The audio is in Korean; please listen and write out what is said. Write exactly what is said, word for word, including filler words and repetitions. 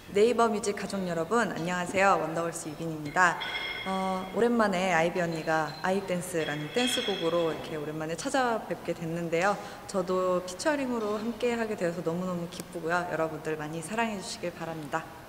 네이버 뮤직 가족 여러분, 안녕하세요. 원더걸스 유빈입니다. 어, 오랜만에 아이비 언니가 아이댄스라는 댄스곡으로 이렇게 오랜만에 찾아뵙게 됐는데요. 저도 피처링으로 함께 하게 되어서 너무너무 기쁘고요. 여러분들 많이 사랑해 주시길 바랍니다.